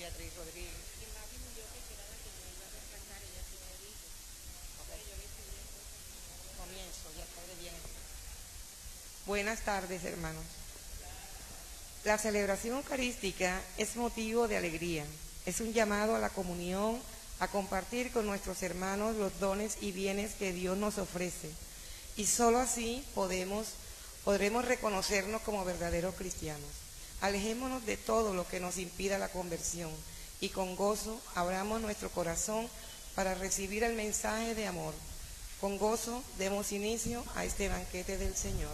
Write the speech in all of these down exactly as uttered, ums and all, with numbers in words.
Beatriz Rodríguez. Comienzo, ya está bien. Buenas tardes, hermanos. La celebración eucarística es motivo de alegría. Es un llamado a la comunión, a compartir con nuestros hermanos los dones y bienes que Dios nos ofrece. Y solo así podemos, podremos reconocernos como verdaderos cristianos. Alejémonos de todo lo que nos impida la conversión y con gozo abramos nuestro corazón para recibir el mensaje de amor. Con gozo demos inicio a este banquete del Señor.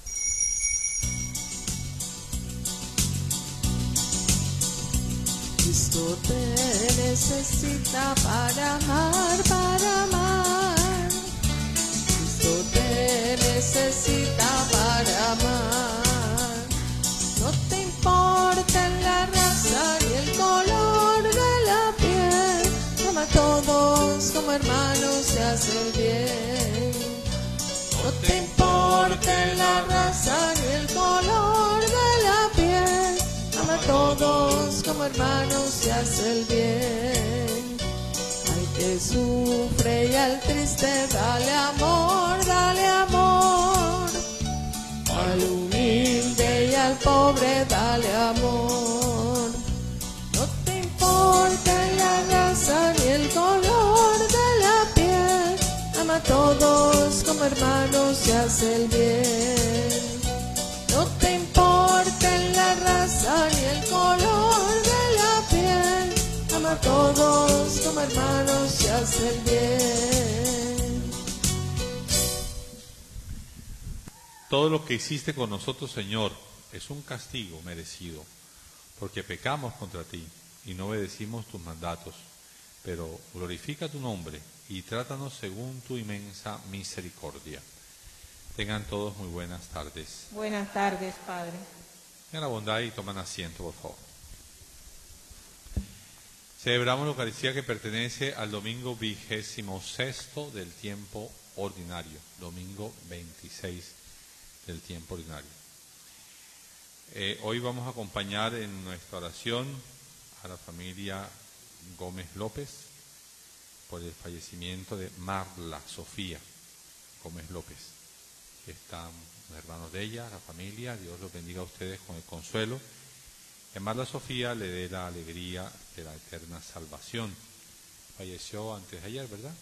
Cristo te necesita para amar, para amar. Cristo te necesita para amar. No te importa la raza ni el color de la piel. Ama a todos como hermanos, se hace el bien. No te importa la raza ni el color de la piel. Ama a todos como hermanos, se hace el bien. Al que sufre y al triste dale amor, dale amor. Al humilde y al pobre dale amor. No te importa la raza ni el color de la piel. Ama a todos como hermanos, se hace el bien. No te importa la raza ni el color de la piel. Ama a todos como hermanos, se hace el bien. Todo lo que hiciste con nosotros, Señor, es un castigo merecido, porque pecamos contra ti y no obedecimos tus mandatos. Pero glorifica tu nombre y trátanos según tu inmensa misericordia. Tengan todos muy buenas tardes. Buenas tardes, Padre. Tengan la bondad y toman asiento, por favor. Celebramos la Eucaristía que pertenece al domingo vigésimo sexto del tiempo ordinario, domingo veintiséis del tiempo ordinario. Eh, hoy vamos a acompañar en nuestra oración a la familia Gómez López por el fallecimiento de Marla Sofía Gómez López. Están los hermanos de ella, la familia, Dios los bendiga a ustedes con el consuelo. Que Marla Sofía le dé la alegría de la eterna salvación. Falleció antes de ayer, ¿verdad?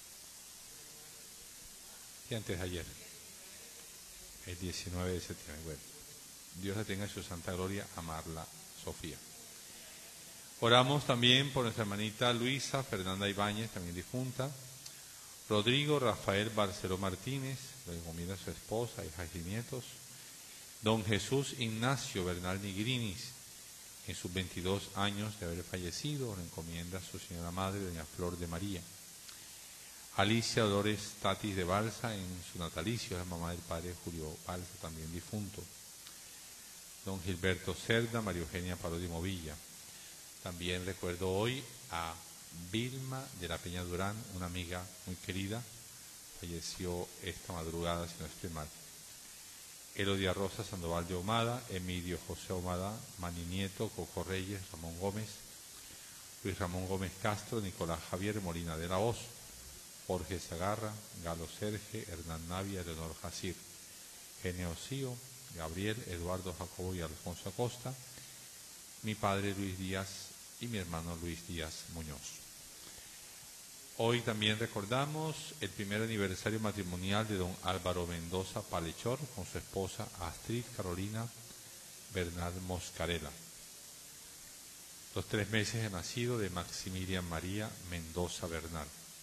Sí, antes de ayer. El diecinueve de septiembre. Bueno, Dios le tenga en su santa gloria a Marla Sofía. Oramos también por nuestra hermanita Luisa Fernanda Ibáñez, también difunta. Rodrigo Rafael Barceló Martínez, le encomienda a su esposa, hijas y nietos. Don Jesús Ignacio Bernal Nigrinis, en sus veintidós años de haber fallecido, le encomienda a su señora madre, doña Flor de María. Alicia Dolores Tatis de Balsa, en su natalicio, es la mamá del padre Julio Balsa, también difunto. Don Gilberto Cerda, María Eugenia Parodi Movilla. También recuerdo hoy a Vilma de la Peña Durán, una amiga muy querida, falleció esta madrugada, si no estoy mal. Elodia Rosa Sandoval de Ahumada, Emilio José Ahumada, Mani Nieto, Coco Reyes, Ramón Gómez, Luis Ramón Gómez Castro, Nicolás Javier Molina de la Hoz, Jorge Zagarra, Galo Serge, Hernán Navia, Leonor Jacir, Genio Cío, Gabriel, Eduardo Jacobo y Alfonso Acosta, mi padre Luis Díaz y mi hermano Luis Díaz Muñoz. Hoy también recordamos el primer aniversario matrimonial de don Álvaro Mendoza Palechor con su esposa Astrid Carolina Bernal Moscarela. Los tres meses de nacido de Maximilian María Mendoza Bernal.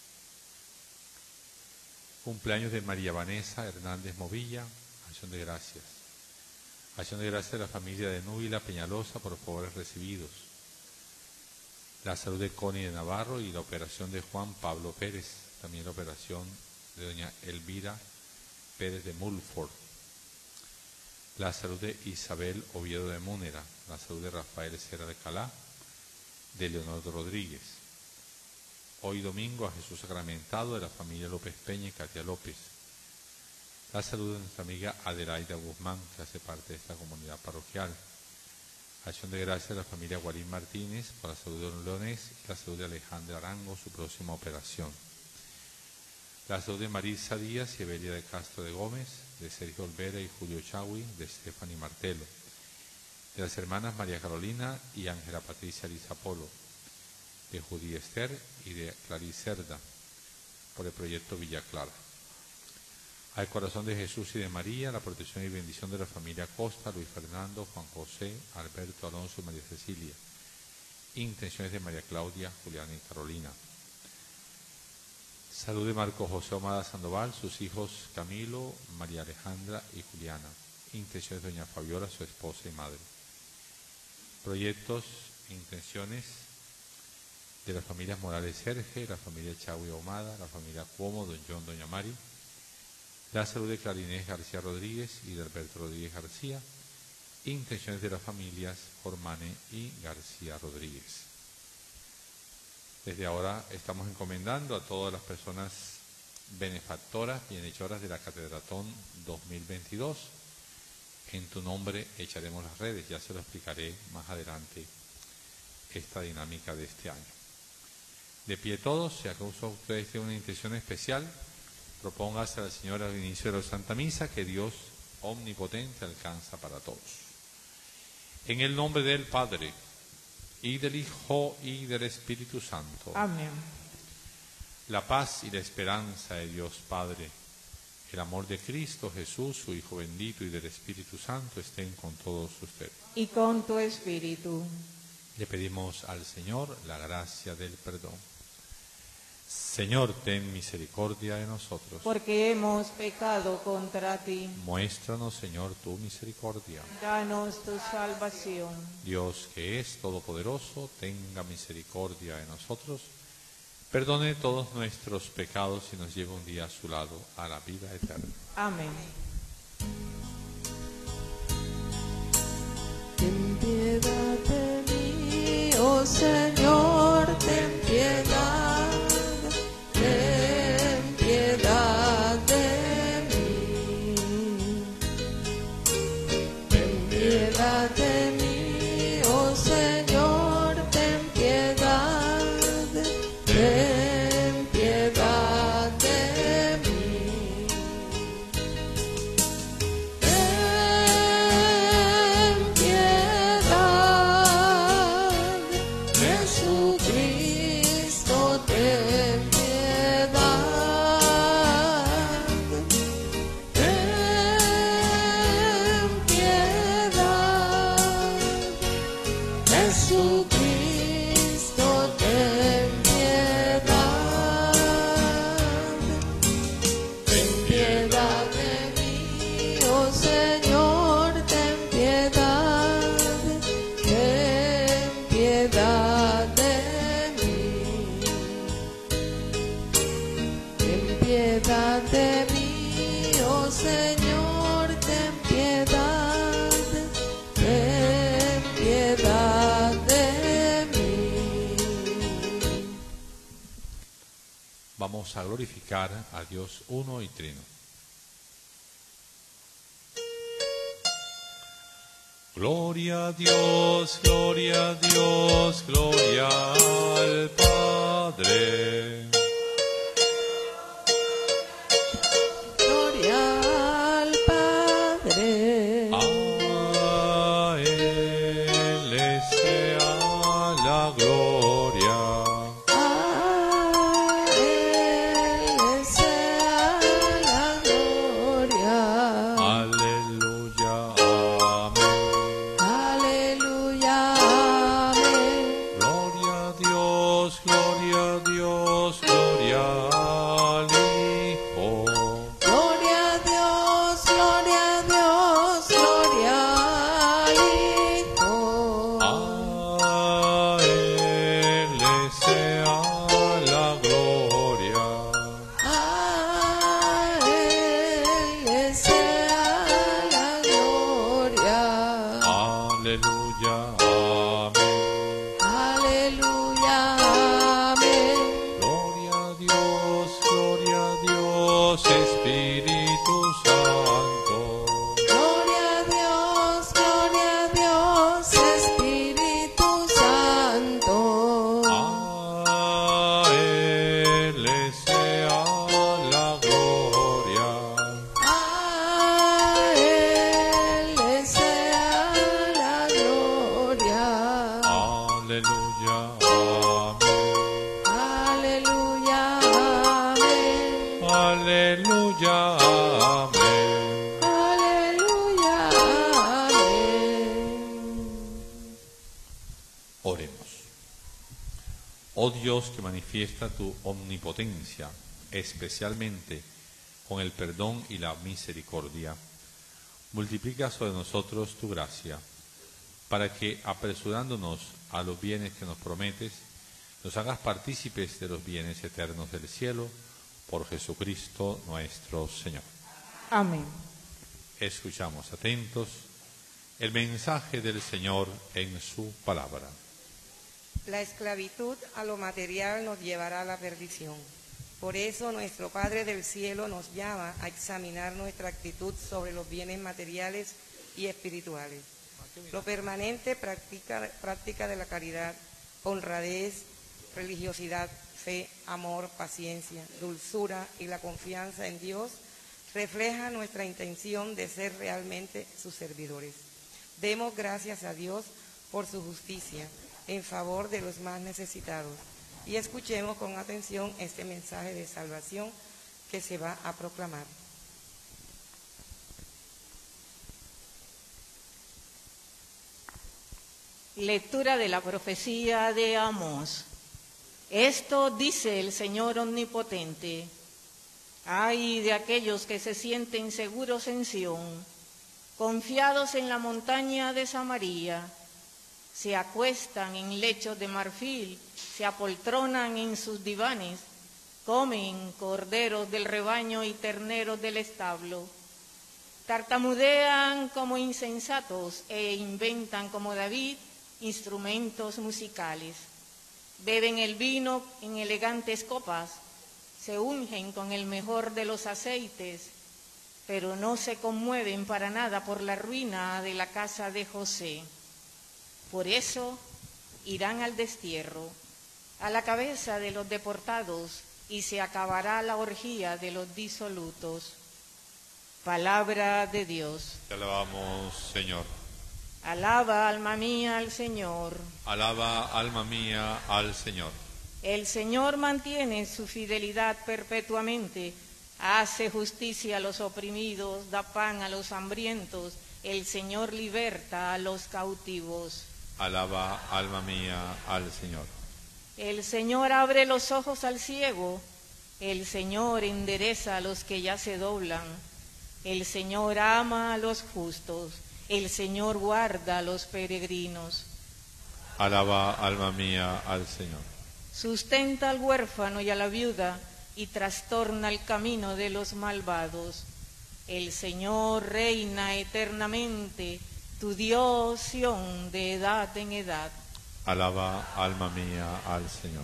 Cumpleaños de María Vanessa Hernández Movilla, acción de gracias. Acción de gracias de la familia de Núbila Peñalosa por los favores recibidos. La salud de Connie de Navarro y la operación de Juan Pablo Pérez. También la operación de doña Elvira Pérez de Mulford. La salud de Isabel Oviedo de Múnera. La salud de Rafael Cera de Calá. De Leonardo Rodríguez. Hoy domingo a Jesús Sacramentado de la familia López Peña y Katia López. La salud de nuestra amiga Adelaida Guzmán, que hace parte de esta comunidad parroquial. La Acción de gracias a la familia Guarín Martínez por la salud de Don Leonés y la salud de Alejandra Arango, su próxima operación. La salud de Marisa Díaz y Evelia de Castro de Gómez, de Sergio Olvera y Julio Chagui, de Stephanie Martelo, de las hermanas María Carolina y Ángela Patricia Lizapolo, de Judy Esther y de Clarice Cerda, por el proyecto Villa Clara. Al corazón de Jesús y de María, la protección y bendición de la familia Costa, Luis Fernando, Juan José, Alberto, Alonso y María Cecilia. Intenciones de María Claudia, Juliana y Carolina. Salud de Marco José Omada Sandoval, sus hijos Camilo, María Alejandra y Juliana. Intenciones de doña Fabiola, su esposa y madre. Proyectos e intenciones de las familias Morales Serge, la familia Chagui Omada, la familia Cuomo, don John, doña Mari. La salud de Clarinés García Rodríguez y de Alberto Rodríguez García. Intenciones de las familias Ormane y García Rodríguez. Desde ahora estamos encomendando a todas las personas benefactoras, bienhechoras de la Catedratón dos mil veintidós. En tu nombre echaremos las redes, ya se lo explicaré más adelante esta dinámica de este año. De pie todos, si acaso ustedes tienen una intención especial, propóngase a la Señora al inicio de la Santa Misa, que Dios omnipotente alcanza para todos. En el nombre del Padre, y del Hijo, y del Espíritu Santo. Amén. La paz y la esperanza de Dios Padre, el amor de Cristo Jesús, su Hijo bendito, y del Espíritu Santo estén con todos ustedes. Y con tu espíritu. Le pedimos al Señor la gracia del perdón. Señor, ten misericordia de nosotros. Porque hemos pecado contra ti. Muéstranos, Señor, tu misericordia. Danos tu salvación. Dios, que es todopoderoso, tenga misericordia de nosotros, perdone todos nuestros pecados y nos lleve un día a su lado a la vida eterna. Amén. Ten piedad de mí, oh Señor, ten piedad, ten piedad de mí, ten piedad de mí, oh Señor, ten piedad, ten piedad de mí, ten piedad, Jesucristo, ten piedad, ten piedad, Jesucristo, ten piedad, ten piedad de mí, oh Señor, ten piedad, ten piedad de mí, ten piedad de mí, oh Señor, ten piedad, ten piedad de mí. Vamos a glorificar a Dios uno y trino. Gloria a Dios, gloria a Dios, gloria al Padre. Gloria al Padre, A Él sea la gloria. a Él sea la gloria. Aleluya, amén. Aleluya, amén. Gloria a Dios, gloria a Dios, gloria al Hijo. Gloria a Dios, gloria a Dios, gloria al Hijo. A Él sea la gloria. A Él sea la gloria. Aleluya, amén. Aleluya, amén. Gloria a Dios, gloria a Dios, Espíritu Santo. Gloria a Dios, gloria a Dios, Espíritu Oremos. Oh Dios, que manifiesta tu omnipotencia, especialmente con el perdón y la misericordia, multiplica sobre nosotros tu gracia, para que, apresurándonos a los bienes que nos prometes, nos hagas partícipes de los bienes eternos del cielo, por Jesucristo nuestro Señor. Amén. Escuchamos atentos el mensaje del Señor en su palabra. La esclavitud a lo material nos llevará a la perdición. Por eso nuestro Padre del cielo nos llama a examinar nuestra actitud sobre los bienes materiales y espirituales. Lo permanente, práctica, práctica de la caridad, honradez, religiosidad, fe, amor, paciencia, dulzura y la confianza en Dios refleja nuestra intención de ser realmente sus servidores. Demos gracias a Dios por su justicia en favor de los más necesitados y escuchemos con atención este mensaje de salvación que se va a proclamar. Lectura de la profecía de Amós. Esto dice el Señor Omnipotente: ay de aquellos que se sienten seguros en Sión, confiados en la montaña de Samaria, se acuestan en lechos de marfil, se apoltronan en sus divanes, comen corderos del rebaño y terneros del establo, tartamudean como insensatos e inventan como David instrumentos musicales, beben el vino en elegantes copas, se ungen con el mejor de los aceites, pero no se conmueven para nada por la ruina de la casa de José. Por eso irán al destierro, a la cabeza de los deportados, y se acabará la orgía de los disolutos. Palabra de Dios. Te alabamos, Señor. Alaba, alma mía, al Señor. Alaba, alma mía, al Señor. El Señor mantiene su fidelidad perpetuamente, hace justicia a los oprimidos, da pan a los hambrientos, el Señor liberta a los cautivos. Alaba, alma mía, al Señor. El Señor abre los ojos al ciego, el Señor endereza a los que ya se doblan, el Señor ama a los justos, el Señor guarda a los peregrinos. Alaba, alma mía, al Señor. Sustenta al huérfano y a la viuda y trastorna el camino de los malvados. El Señor reina eternamente, tu Dios, Sión, de edad en edad. Alaba, alma mía, al Señor.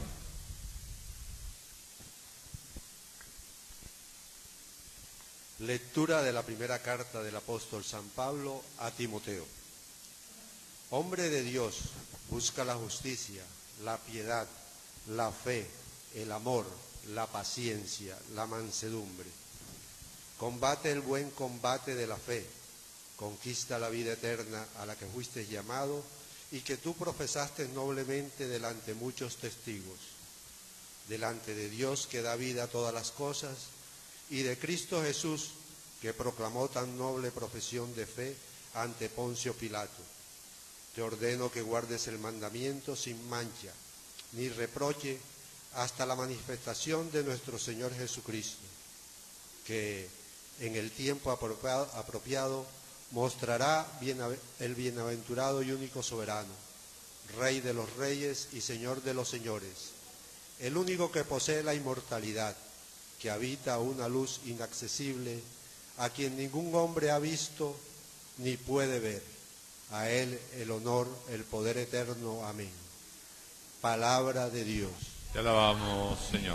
Lectura de la primera carta del apóstol San Pablo a Timoteo. Hombre de Dios, busca la justicia, la piedad, la fe, el amor, la paciencia, la mansedumbre. Combate el buen combate de la fe, conquista la vida eterna a la que fuiste llamado y que tú profesaste noblemente delante de muchos testigos, delante de Dios que da vida a todas las cosas, y de Cristo Jesús, que proclamó tan noble profesión de fe ante Poncio Pilato. Te ordeno que guardes el mandamiento sin mancha, ni reproche, hasta la manifestación de nuestro Señor Jesucristo, que en el tiempo apropiado, apropiado mostrará el bienaventurado y único soberano, Rey de los reyes y Señor de los señores, el único que posee la inmortalidad, que habita una luz inaccesible, a quien ningún hombre ha visto ni puede ver. A él el honor, el poder eterno. Amén. Palabra de Dios. Te alabamos, Señor.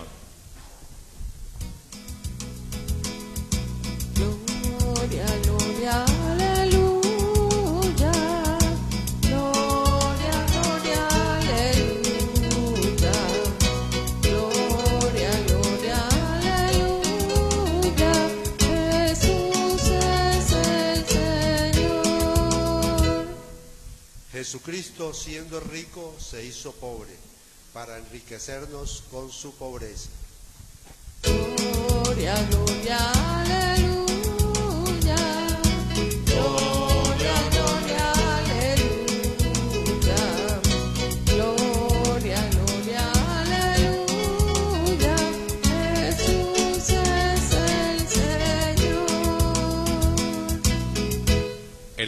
Gloria, gloria, aleluya. Gloria, gloria, aleluya. Gloria, gloria, aleluya. Jesús es el Señor. Jesucristo, siendo rico, se hizo pobre, para enriquecernos con su pobreza. Gloria, gloria, aleluya. Gloria, gloria, aleluya.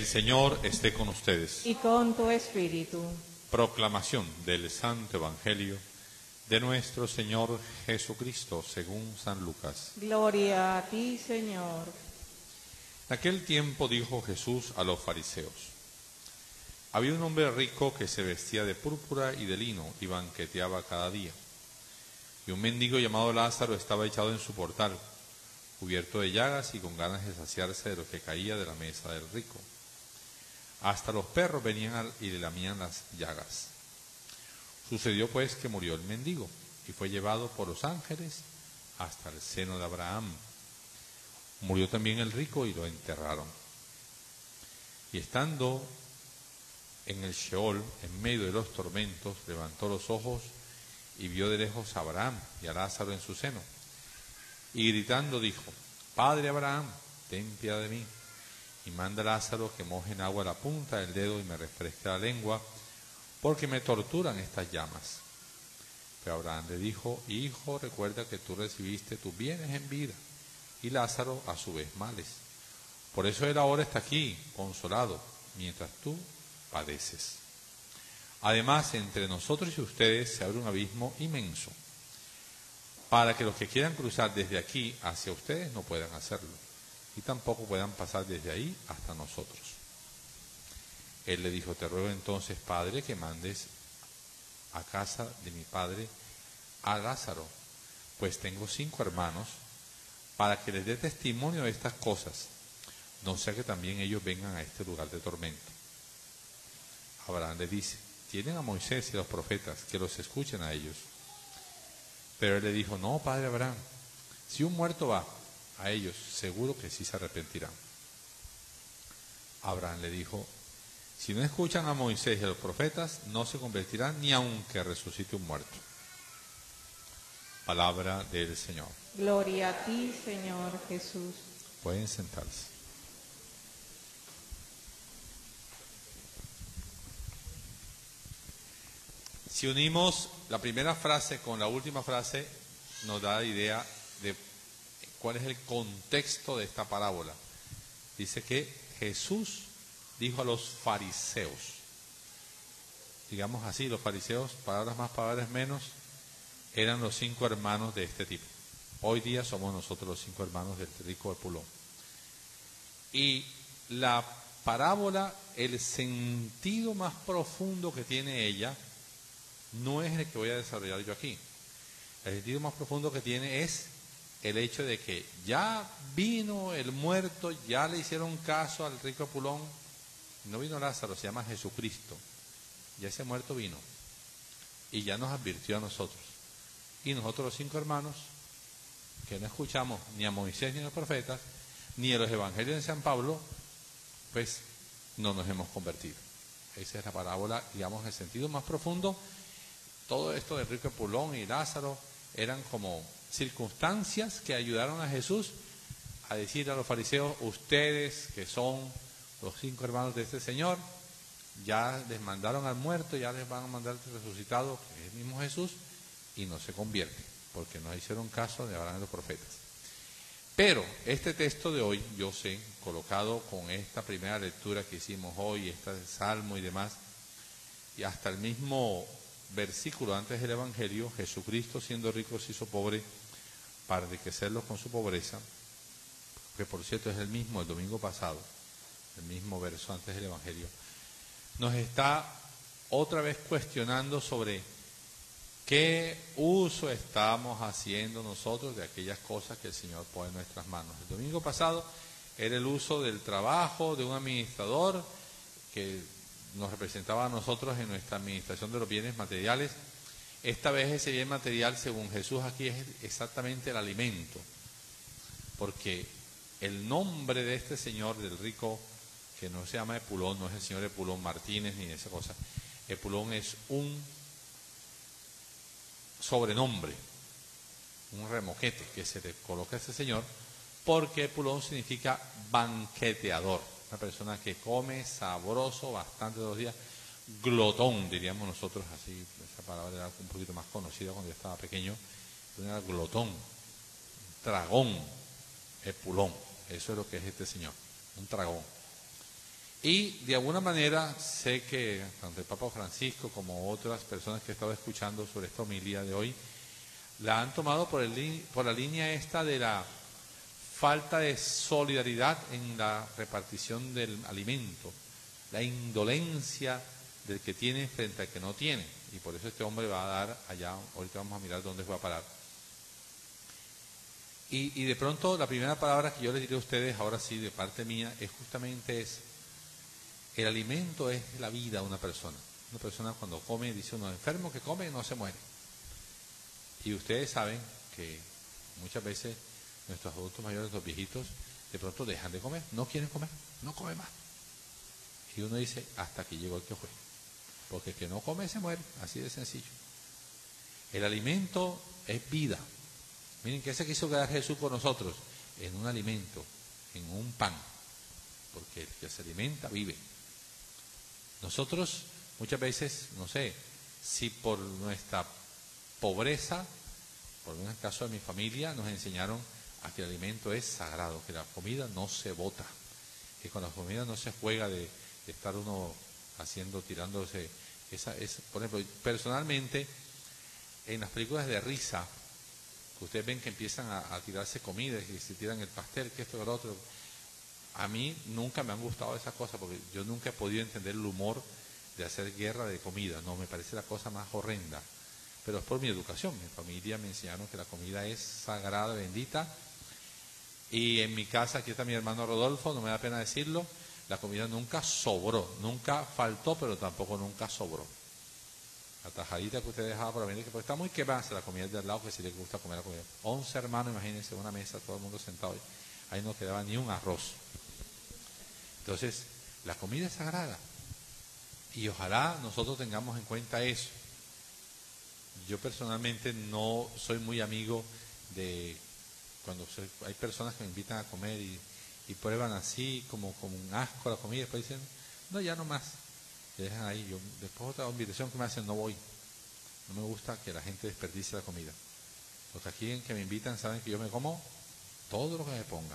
Señor esté con ustedes. y con tu espíritu. Proclamación del Santo Evangelio de nuestro Señor Jesucristo según San Lucas. Gloria a ti, Señor. En aquel tiempo dijo Jesús a los fariseos: había un hombre rico que se vestía de púrpura y de lino y banqueteaba cada día. Y un mendigo llamado Lázaro estaba echado en su portal, cubierto de llagas y con ganas de saciarse de lo que caía de la mesa del rico. Hasta los perros venían y le lamían las llagas. Sucedió pues que murió el mendigo y fue llevado por los ángeles hasta el seno de Abraham. Murió también el rico y lo enterraron. Y estando en el Sheol, en medio de los tormentos, levantó los ojos y vio de lejos a Abraham y a Lázaro en su seno. Y gritando dijo: Padre Abraham, ten piedad de mí, y manda a Lázaro que moje en agua la punta del dedo y me refresque la lengua, porque me torturan estas llamas. Pero Abraham le dijo: Hijo, recuerda que tú recibiste tus bienes en vida, y Lázaro a su vez males. Por eso él ahora está aquí, consolado, mientras tú padeces. Además, entre nosotros y ustedes se abre un abismo inmenso, para que los que quieran cruzar desde aquí hacia ustedes no puedan hacerlo, y tampoco puedan pasar desde ahí hasta nosotros. Él le dijo: te ruego entonces, Padre, que mandes a casa de mi padre a Lázaro, pues tengo cinco hermanos, para que les dé testimonio de estas cosas, no sea que también ellos vengan a este lugar de tormento. Abraham le dice: tienen a Moisés y a los profetas, que los escuchen a ellos. Pero él le dijo: no, padre Abraham, si un muerto va a ellos, seguro que sí se arrepentirán. Abraham le dijo: si no escuchan a Moisés y a los profetas, no se convertirán ni aunque resucite un muerto. Palabra del Señor. Gloria a ti, Señor Jesús. Pueden sentarse. Si unimos la primera frase con la última frase, nos da la idea de cuál es el contexto de esta parábola. Dice que Jesús dijo a los fariseos, digamos así, los fariseos, palabras más, palabras menos, eran los cinco hermanos de este tipo. Hoy día somos nosotros los cinco hermanos del rico Epulón. Y la parábola, el sentido más profundo que tiene ella, no es el que voy a desarrollar yo aquí. El sentido más profundo que tiene es el hecho de que ya vino el muerto, ya le hicieron caso al rico Epulón. No vino Lázaro, se llama Jesucristo. Ya ese muerto vino y ya nos advirtió a nosotros. Y nosotros los cinco hermanos, que no escuchamos ni a Moisés ni a los profetas, ni a los evangelios de San Pablo, pues no nos hemos convertido. Esa es la parábola, digamos, en el sentido más profundo. Todo esto de rico Epulón y Lázaro eran como circunstancias que ayudaron a Jesús a decir a los fariseos: ustedes que son los cinco hermanos de este Señor, ya les mandaron al muerto, ya les van a mandar al resucitado, que es el mismo Jesús, y no se convierten, porque no hicieron caso de Abraham y los profetas. Pero este texto de hoy, yo sé, colocado con esta primera lectura que hicimos hoy, este salmo y demás, y hasta el mismo versículo antes del Evangelio, Jesucristo siendo rico se hizo pobre para enriquecerlos con su pobreza, que por cierto es el mismo el domingo pasado, el mismo verso antes del Evangelio, nos está otra vez cuestionando sobre qué uso estamos haciendo nosotros de aquellas cosas que el Señor pone en nuestras manos. El domingo pasado era el uso del trabajo de un administrador que nos representaba a nosotros en nuestra administración de los bienes materiales. Esta vez ese bien material, según Jesús aquí, es exactamente el alimento, porque el nombre de este señor, del rico, que no se llama Epulón, no es el señor Epulón Martínez ni esa cosa. Epulón es un sobrenombre, un remoquete que se le coloca a este señor, porque Epulón significa banqueteador, una persona que come sabroso bastante todos los días, glotón, diríamos nosotros así, esa palabra era un poquito más conocida cuando yo estaba pequeño, era glotón, tragón, Epulón, eso es lo que es este señor, un tragón. Y de alguna manera sé que tanto el Papa Francisco como otras personas que he estado escuchando sobre esta homilía de hoy, la han tomado por, el, por la línea esta de la falta de solidaridad en la repartición del alimento, la indolencia del que tiene frente al que no tiene. Y por eso este hombre va a dar allá, ahorita vamos a mirar dónde va a parar. Y, y de pronto la primera palabra que yo les diré a ustedes, ahora sí, de parte mía, es justamente esa. El alimento es la vida de una persona. Una persona cuando come, dice uno, enfermo que come no se muere. Y ustedes saben que muchas veces nuestros adultos mayores, los viejitos, de pronto dejan de comer, no quieren comer, no comen más. Y uno dice, hasta que llegó el que fue. Porque el que no come se muere, así de sencillo. El alimento es vida. Miren, ¿qué se quiso quedar Jesús con nosotros? En un alimento, en un pan. Porque el que se alimenta vive. Nosotros muchas veces, no sé, si por nuestra pobreza, por en el caso de mi familia, nos enseñaron a que el alimento es sagrado, que la comida no se bota, que con la comida no se juega de, de estar uno haciendo, tirándose. Esa, es, por ejemplo, personalmente, en las películas de risa, que ustedes ven que empiezan a, a tirarse comida, y se tiran el pastel, que esto y lo otro, a mí nunca me han gustado esas cosas, porque yo nunca he podido entender el humor de hacer guerra de comida, no, me parece la cosa más horrenda. Pero es por mi educación, mi familia me enseñaron que la comida es sagrada, bendita, y en mi casa, aquí está mi hermano Rodolfo, no me da pena decirlo, la comida nunca sobró, nunca faltó, pero tampoco nunca sobró. La tajadita que usted dejaba por venir, porque está muy quemada la comida de al lado, que si le gusta comer la comida. Once hermanos, imagínense, una mesa, todo el mundo sentado, ahí no quedaba ni un arroz. Entonces, la comida es sagrada, y ojalá nosotros tengamos en cuenta eso. Yo personalmente no soy muy amigo de cuando soy, hay personas que me invitan a comer y, y prueban así como, como un asco la comida y después dicen, no, ya no más, y dejan ahí. Yo después otra invitación que me hacen, no voy, no me gusta que la gente desperdicie la comida. Los que aquí en que me invitan saben que yo me como todo lo que me ponga,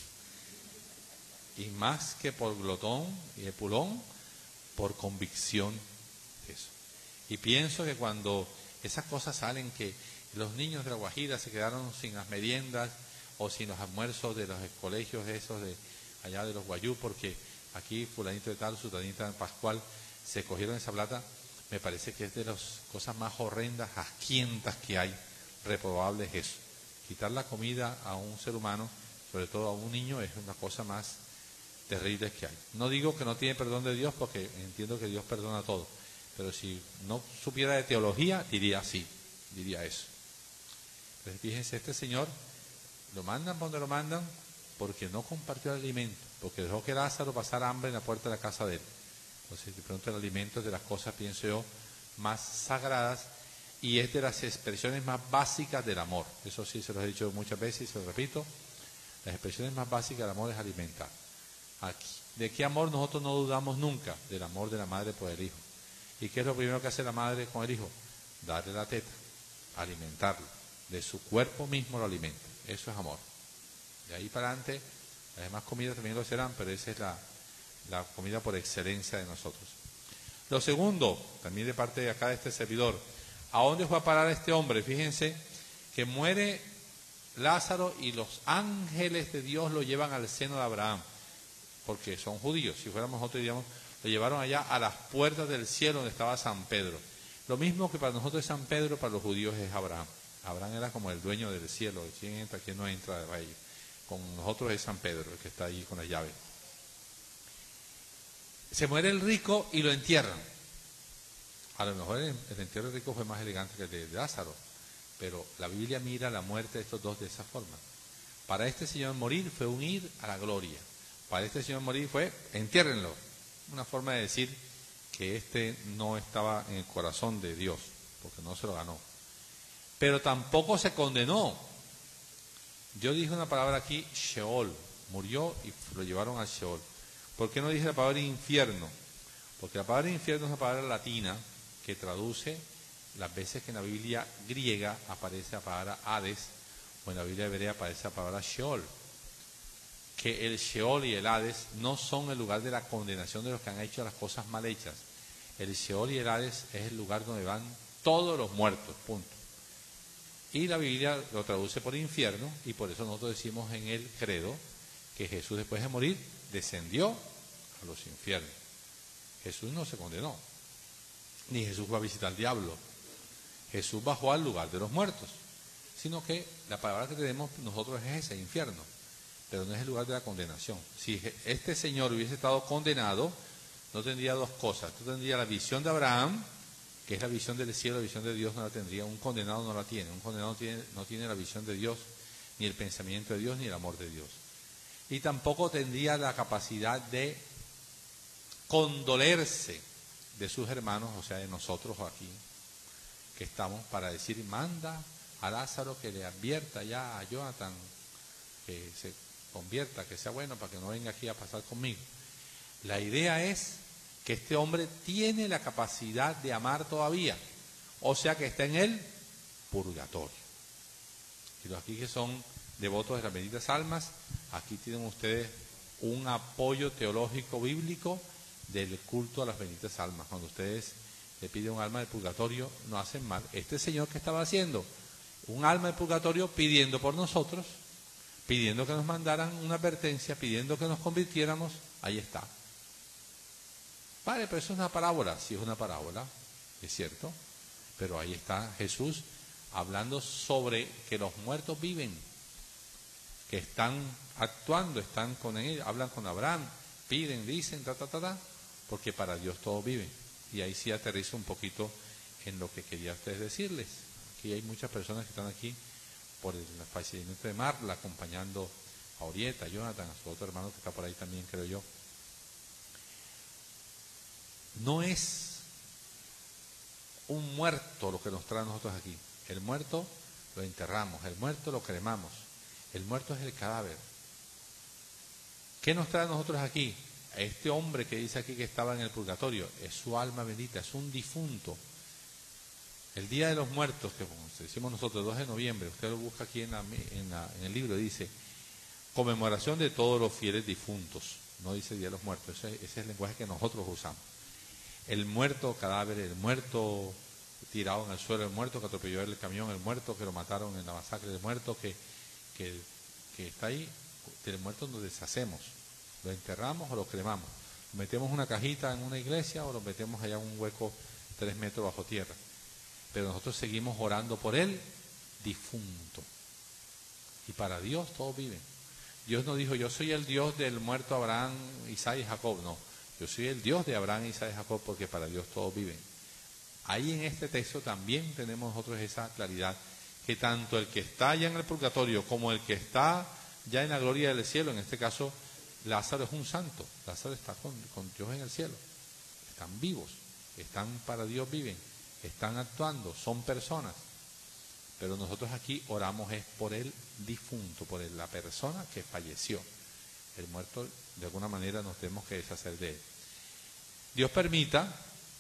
y más que por glotón y de pulón, por convicción de eso. Y pienso que cuando esas cosas salen, que los niños de La Guajira se quedaron sin las meriendas o sin los almuerzos de los colegios esos de allá de los Guayú, porque aquí fulanito de tal, sutanita Pascual, se cogieron esa plata, me parece que es de las cosas más horrendas, asquientas que hay, reprobables eso. Quitar la comida a un ser humano, sobre todo a un niño, es una cosa más terrible que hay. No digo que no tiene perdón de Dios, porque entiendo que Dios perdona todo. Pero si no supiera de teología, diría sí, diría eso. Entonces fíjense, este señor lo mandan donde lo mandan porque no compartió el alimento, porque dejó que Lázaro pasara hambre en la puerta de la casa de él. Entonces de pronto el alimento es de las cosas, pienso yo, más sagradas y es de las expresiones más básicas del amor. Eso sí se lo he dicho muchas veces y se lo repito, las expresiones más básicas del amor es alimentar. Aquí. ¿De qué amor nosotros no dudamos nunca? Del amor de la madre por el hijo. ¿Y qué es lo primero que hace la madre con el hijo? Darle la teta, alimentarlo. De su cuerpo mismo lo alimenta. Eso es amor. De ahí para adelante, las demás comidas también lo serán, pero esa es la, la comida por excelencia de nosotros. Lo segundo, también de parte de acá de este servidor, ¿a dónde fue a parar este hombre? Fíjense que muere Lázaro y los ángeles de Dios lo llevan al seno de Abraham, porque son judíos. Si fuéramos nosotros, diríamos, lo llevaron allá a las puertas del cielo donde estaba San Pedro. Lo mismo que para nosotros es San Pedro, para los judíos es Abraham. Abraham era como el dueño del cielo, quién entra, quién no entra de ahí. Con nosotros es San Pedro, el que está ahí con la llave. Se muere el rico y lo entierran. A lo mejor el, el entierro del rico fue más elegante que el de, de Lázaro, pero la Biblia mira la muerte de estos dos de esa forma. Para este señor morir fue un ir a la gloria. Para este señor morir fue, entiérrenlo. Una forma de decir que este no estaba en el corazón de Dios, porque no se lo ganó. Pero tampoco se condenó. Yo dije una palabra aquí, Sheol, murió y lo llevaron al Sheol. ¿Por qué no dije la palabra infierno? Porque la palabra infierno es una palabra latina que traduce las veces que en la Biblia griega aparece la palabra Hades, o en la Biblia hebrea aparece la palabra Sheol. que el Sheol y el Hades no son el lugar de la condenación de los que han hecho las cosas mal hechas. El Sheol y el Hades es el lugar donde van todos los muertos, punto. Y la Biblia lo traduce por infierno, y por eso nosotros decimos en el credo que Jesús, después de morir, descendió a los infiernos. Jesús no se condenó, ni Jesús fue a visitar al diablo. Jesús bajó al lugar de los muertos, sino que la palabra que tenemos nosotros es ese, infierno, pero no es el lugar de la condenación. Si este señor hubiese estado condenado, no tendría dos cosas. Tú tendrías la visión de Abraham, que es la visión del cielo, la visión de Dios no la tendría. Un condenado no la tiene. Un condenado no tiene, no tiene la visión de Dios, ni el pensamiento de Dios, ni el amor de Dios. Y tampoco tendría la capacidad de condolerse de sus hermanos, o sea, de nosotros aquí, que estamos, para decir, manda a Lázaro que le advierta ya a Jonathan, que se convierta, que sea bueno, para que no venga aquí a pasar conmigo. La idea es que este hombre tiene la capacidad de amar todavía, o sea que está en el purgatorio. Y los aquí que son devotos de las benditas almas, aquí tienen ustedes un apoyo teológico bíblico del culto a las benditas almas. Cuando ustedes le piden un alma del purgatorio, no hacen mal. Este señor que estaba haciendo un alma del purgatorio pidiendo por nosotros, pidiendo que nos mandaran una advertencia, pidiendo que nos convirtiéramos, ahí está. Vale, pero eso es una parábola. Sí, es una parábola, es cierto, pero ahí está Jesús hablando sobre que los muertos viven, que están actuando, están con él, hablan con Abraham, piden, dicen, ta, ta, ta, ta, porque para Dios todos viven. Y ahí sí aterrizo un poquito en lo que quería a ustedes decirles. Aquí hay muchas personas que están aquí por el fallecimiento de Marla, acompañando a Orieta, a Jonathan, a su otro hermano que está por ahí también, creo yo. No es un muerto lo que nos trae a nosotros aquí. El muerto lo enterramos, el muerto lo cremamos, el muerto es el cadáver. ¿Qué nos trae a nosotros aquí? A este hombre que dice aquí que estaba en el purgatorio, es su alma bendita, es un difunto. El Día de los Muertos, que como decimos nosotros, dos de noviembre, usted lo busca aquí en, la, en, la, en el libro, dice conmemoración de todos los fieles difuntos, no dice Día de los Muertos, ese, ese es el lenguaje que nosotros usamos. El muerto cadáver, el muerto tirado en el suelo, el muerto que atropelló el camión, el muerto que lo mataron en la masacre, el muerto que, que, que está ahí, del muerto nos deshacemos, lo enterramos o lo cremamos, lo metemos en una cajita en una iglesia o lo metemos allá en un hueco tres metros bajo tierra, pero nosotros seguimos orando por él difunto, y para Dios todos viven. Dios no dijo yo soy el Dios del muerto Abraham, Isaac y Jacob, no. Yo soy el Dios de Abraham, Isaac y Jacob, porque para Dios todos viven. Ahí en este texto también tenemos nosotros esa claridad, que tanto el que está ya en el purgatorio como el que está ya en la gloria del cielo, en este caso Lázaro es un santo, Lázaro está con, con Dios en el cielo, están vivos, están para Dios, viven, están actuando, son personas. Pero nosotros aquí oramos es por el difunto, por el, la persona que falleció. El muerto, de alguna manera, nos tenemos que deshacer de él. Dios permita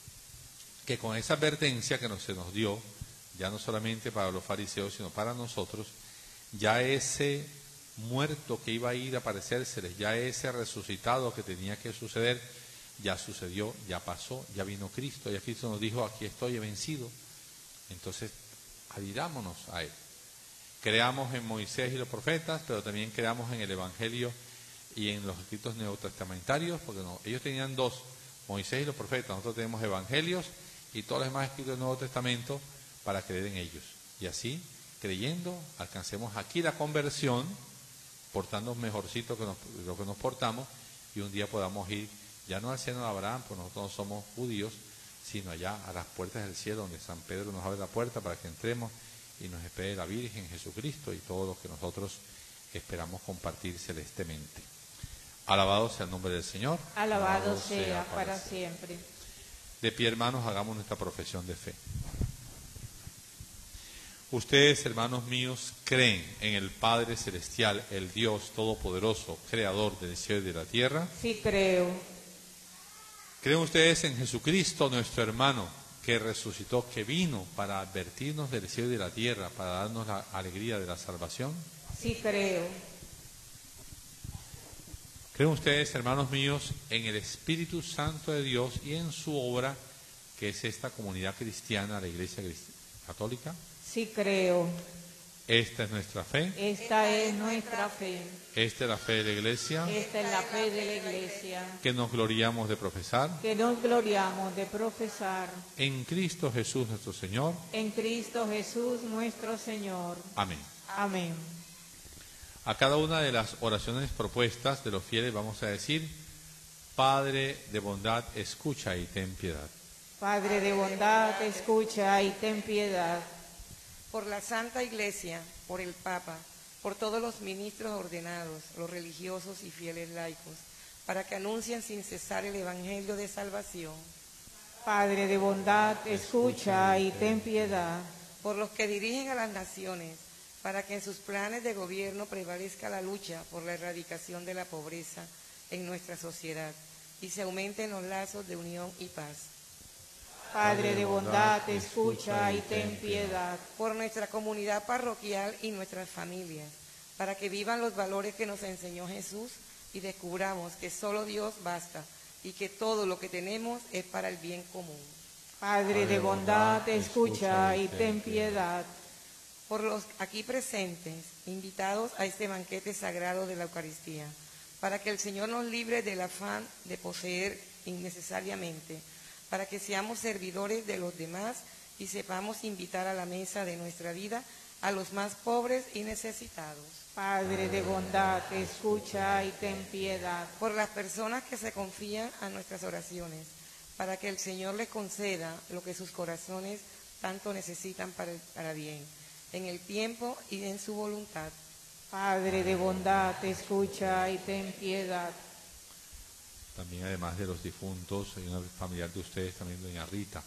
que con esa advertencia que nos, se nos dio, ya no solamente para los fariseos, sino para nosotros, ya ese muerto que iba a ir a aparecérseles, ya ese resucitado que tenía que suceder, ya sucedió, ya pasó, ya vino Cristo, ya Cristo nos dijo, aquí estoy, he vencido. Entonces, adhirámonos a él. Creamos en Moisés y los profetas, pero también creamos en el Evangelio y en los escritos neotestamentarios, porque no, ellos tenían dos, Moisés y los profetas, nosotros tenemos evangelios y todos los demás escritos del Nuevo Testamento para creer en ellos. Y así, creyendo, alcancemos aquí la conversión, portándonos mejorcito que nos, lo que nos portamos, y un día podamos ir, ya no al seno de Abraham, pues nosotros no somos judíos, sino allá a las puertas del cielo, donde San Pedro nos abre la puerta para que entremos y nos espere la Virgen, Jesucristo y todo lo que nosotros esperamos compartir celestemente. Alabado sea el nombre del Señor. Alabado, Alabado sea, sea para, para siempre. siempre. De pie, hermanos, hagamos nuestra profesión de fe. Ustedes, hermanos míos, creen en el Padre Celestial, el Dios Todopoderoso, Creador del cielo y de la tierra. Sí, creo. ¿Creen ustedes en Jesucristo, nuestro hermano, que resucitó, que vino para advertirnos del cielo y de la tierra, para darnos la alegría de la salvación? Sí, creo. ¿Creen ustedes, hermanos míos, en el Espíritu Santo de Dios y en su obra, que es esta comunidad cristiana, la Iglesia Católica? Sí creo. Esta es nuestra fe. Esta es nuestra fe. Esta es la fe de la Iglesia. Esta es la fe de la Iglesia. Que nos gloriamos de profesar. Que nos gloriamos de profesar. En Cristo Jesús nuestro Señor. En Cristo Jesús nuestro Señor. Amén. Amén. A cada una de las oraciones propuestas de los fieles vamos a decir: Padre de bondad, escucha y ten piedad. Padre de bondad, escucha y ten piedad. Por la Santa Iglesia, por el Papa, por todos los ministros ordenados, los religiosos y fieles laicos, para que anuncien sin cesar el Evangelio de salvación. Padre de bondad, escucha y ten piedad. Por los que dirigen a las naciones, para que en sus planes de gobierno prevalezca la lucha por la erradicación de la pobreza en nuestra sociedad y se aumenten los lazos de unión y paz. Padre de bondad, escucha y ten piedad. Por nuestra comunidad parroquial y nuestras familias, para que vivan los valores que nos enseñó Jesús y descubramos que solo Dios basta y que todo lo que tenemos es para el bien común. Padre de bondad, escucha y ten piedad. Por los aquí presentes, invitados a este banquete sagrado de la Eucaristía, para que el Señor nos libre del afán de poseer innecesariamente, para que seamos servidores de los demás y sepamos invitar a la mesa de nuestra vida a los más pobres y necesitados. Padre de bondad, escucha y ten piedad. Por las personas que se confían a nuestras oraciones, para que el Señor les conceda lo que sus corazones tanto necesitan para el para bien, en el tiempo y en su voluntad. Padre de bondad, escucha y ten piedad. También, además de los difuntos, hay una familiar de ustedes, también doña Rita.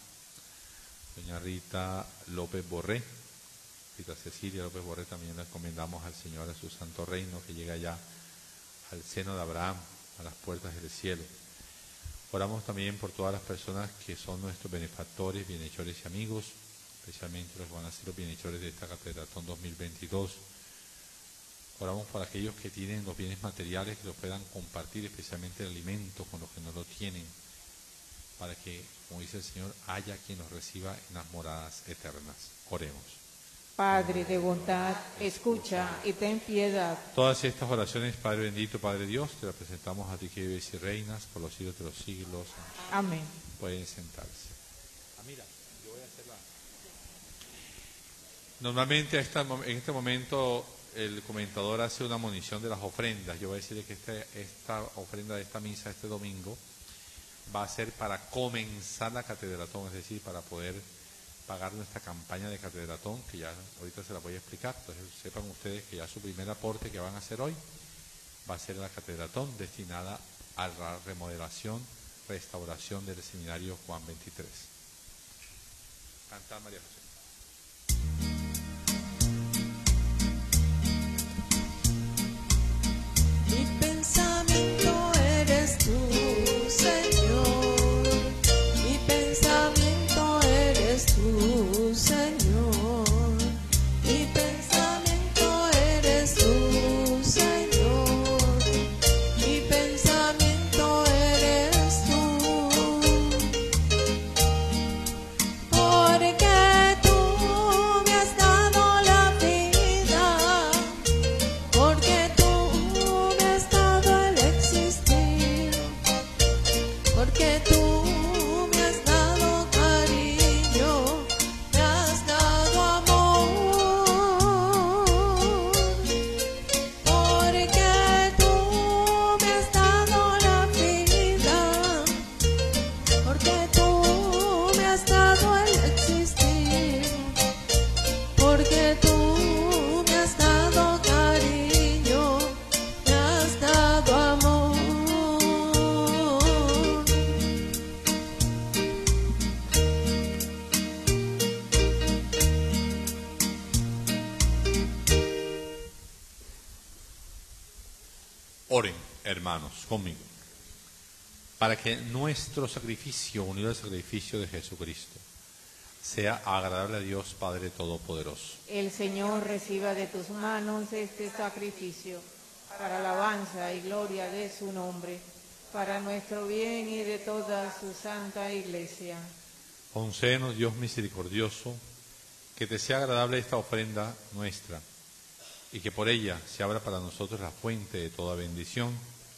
Doña Rita López Borré. Rita Cecilia López Borré, también la encomendamos al Señor, a su santo reino, que llega ya al seno de Abraham, a las puertas del cielo. Oramos también por todas las personas que son nuestros benefactores, bienhechores y amigos, especialmente los que van a ser los bienhechores de esta Catedratón dos mil veintidós. Oramos por aquellos que tienen los bienes materiales, que los puedan compartir, especialmente el alimento, con los que no lo tienen, para que, como dice el Señor, haya quien los reciba en las moradas eternas. Oremos. Padre de bondad, escucha y ten piedad. Todas estas oraciones, Padre bendito, Padre Dios, te las presentamos a ti que vives y reinas por los siglos de los siglos. Amén. Pueden sentarse. Ah, mira, yo voy a hacer la... Normalmente a esta, en este momento el comentador hace una monición de las ofrendas. Yo voy a decirle que este, esta ofrenda de esta misa este domingo va a ser para comenzar la catedratón, es decir, para poder pagar nuestra campaña de catedratón, que ya ahorita se la voy a explicar. Entonces sepan ustedes que ya su primer aporte que van a hacer hoy va a ser la catedratón destinada a la remodelación, restauración del seminario Juan veintitrés. Cantar, María José. Mi pensamiento eres tú, Señor. Mi pensamiento eres tú, Señor. Mi pensamiento eres tú, Señor. Mi pensamiento eres tú. Porque tú me has dado la vida. Porque tú me has dado el existir, porque tú me has dado cariño, me has dado amor, porque tú me has dado la vida, porque tú me has dado el existir, porque tú me has dado cariño, me has dado amor. Oren, hermanos, conmigo, para que nuestro sacrificio, unido al sacrificio de Jesucristo, sea agradable a Dios Padre Todopoderoso. El Señor reciba de tus manos este sacrificio para alabanza y gloria de su nombre, para nuestro bien y de toda su santa iglesia. Concédenos, Dios misericordioso, que te sea agradable esta ofrenda nuestra, y que por ella se abra para nosotros la fuente de toda bendición.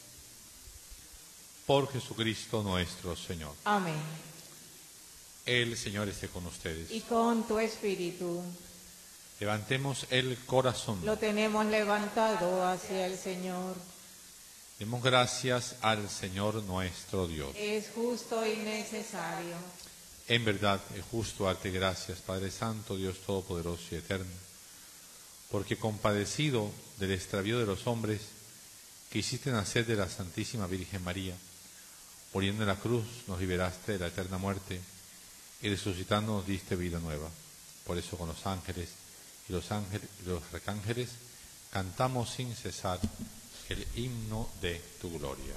Por Jesucristo nuestro Señor. Amén. El Señor esté con ustedes. Y con tu espíritu. Levantemos el corazón. Lo tenemos levantado hacia el Señor. Demos gracias al Señor nuestro Dios. Es justo y necesario. En verdad es justo darte gracias, Padre Santo, Dios Todopoderoso y Eterno, porque compadecido del extravío de los hombres, quisiste nacer de la Santísima Virgen María. Muriendo en la cruz nos liberaste de la eterna muerte y resucitando nos diste vida nueva. Por eso con los ángeles y los ángeles y los arcángeles cantamos sin cesar el himno de tu gloria.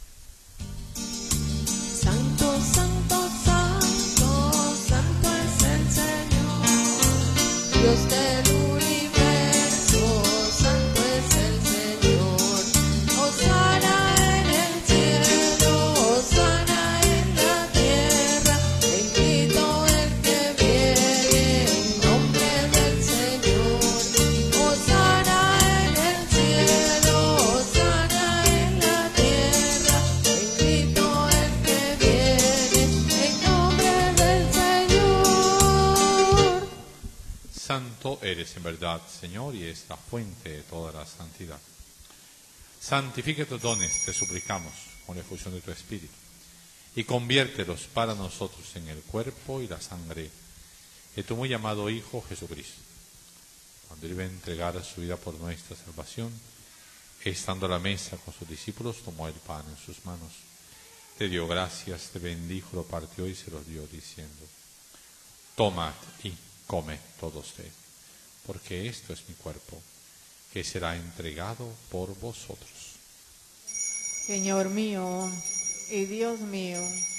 Santo, santo, santo, santo es el Señor, Dios del universo, santo es el Señor. Hosana en el cielo, hosana en la tierra, bendito el que viene en nombre del Señor. Hosana en el cielo, hosana en la tierra, bendito el que viene en nombre del Señor. Santo eres en verdad, Señor, y es la fuente de toda la santidad. Santifica tus dones, te suplicamos, con la efusión de tu Espíritu, y conviértelos para nosotros en el cuerpo y la sangre de tu muy amado Hijo Jesucristo. Cuando Él iba a entregar su vida por nuestra salvación, estando a la mesa con sus discípulos, tomó el pan en sus manos, te dio gracias, te bendijo, lo partió y se los dio, diciendo: tomad y comed todos ustedes, porque esto es mi cuerpo, que será entregado por vosotros. Señor mío y Dios mío.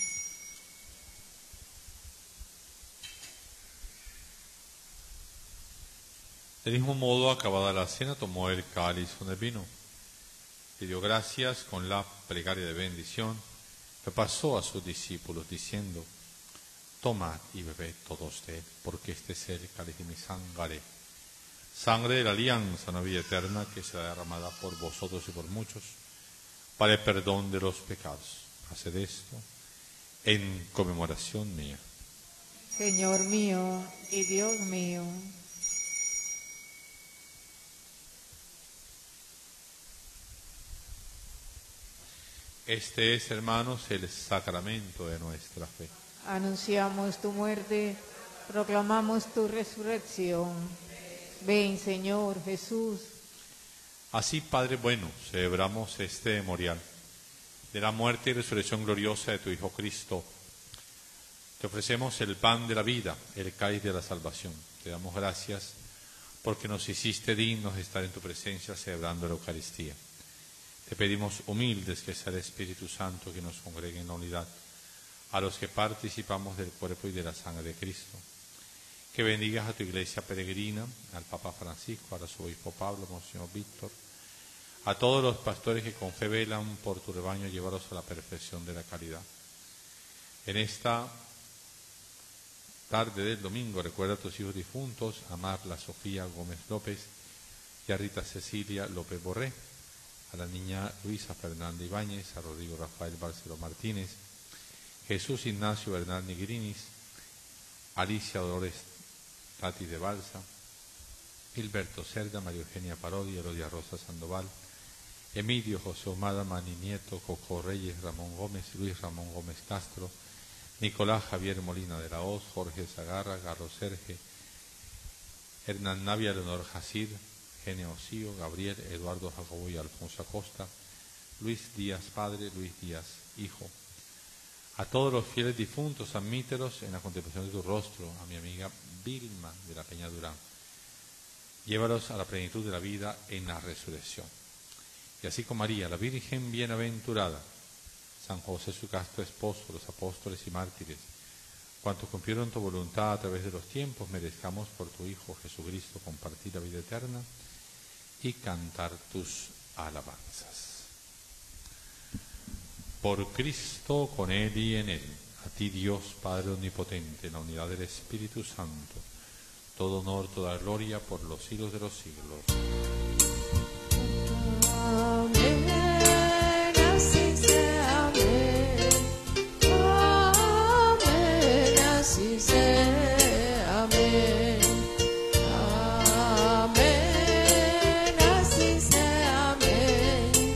Del mismo modo, acabada la cena, tomó el cáliz con el vino, le dio gracias con la plegaria de bendición, lo pasó a sus discípulos, diciendo: tomad y bebed todos de él, porque este es el cáliz de mi sangre, sangre de la alianza, una vida eterna, que será derramada por vosotros y por muchos, para el perdón de los pecados. Haced esto en conmemoración mía. Señor mío y Dios mío. Este es, hermanos, el sacramento de nuestra fe. Anunciamos tu muerte, proclamamos tu resurrección. Ven, Señor Jesús. Así, Padre bueno, celebramos este memorial de la muerte y resurrección gloriosa de tu Hijo Cristo. Te ofrecemos el pan de la vida, el cáliz de la salvación. Te damos gracias porque nos hiciste dignos de estar en tu presencia celebrando la Eucaristía. Te pedimos humildes que sea el Espíritu Santo que nos congregue en la unidad a los que participamos del cuerpo y de la sangre de Cristo. Que bendigas a tu iglesia peregrina, al Papa Francisco, al arzobispo Pablo, Monseñor Víctor, a todos los pastores que con fe velan por tu rebaño, llévalos a la perfección de la caridad. En esta tarde del domingo recuerda a tus hijos difuntos, a Marla Sofía Gómez López y a Rita Cecilia López Borré, a la niña Luisa Fernanda Ibáñez, a Rodrigo Rafael Barceló Martínez, Jesús Ignacio Bernal Nigrinis, Alicia Dolores Tati de Balsa, Gilberto Cerda, María Eugenia Parodi, Herodia Rosa Sandoval, Emilio José Omada Mani Nieto, Coco Reyes, Ramón Gómez, Luis Ramón Gómez Castro, Nicolás Javier Molina de la Hoz, Jorge Zagarra, Carlos Serge, Hernán Navia, Leonor Jacir, Gene Osío, Gabriel, Eduardo Jacobo y Alfonso Acosta, Luis Díaz Padre, Luis Díaz Hijo. A todos los fieles difuntos, admítelos en la contemplación de tu rostro, a mi amiga Vilma de la Peña Durán. Llévalos a la plenitud de la vida en la resurrección. Y así con María, la Virgen bienaventurada, San José su casto esposo, los apóstoles y mártires, cuantos cumplieron tu voluntad a través de los tiempos, merezcamos por tu Hijo Jesucristo compartir la vida eterna y cantar tus alabanzas. Por Cristo, con Él y en Él, a ti Dios Padre Omnipotente, en la unidad del Espíritu Santo, todo honor, toda gloria por los siglos de los siglos. Amén, así sea, amén. Amén, así sea, amén. Amén, así sea, amén.